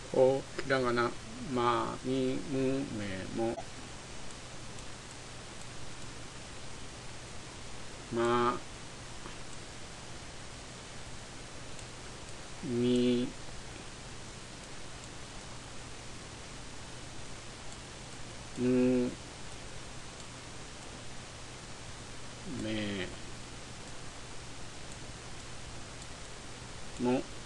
お、ひらがな、ま、み、む、め、も、ま、み、む、め、も、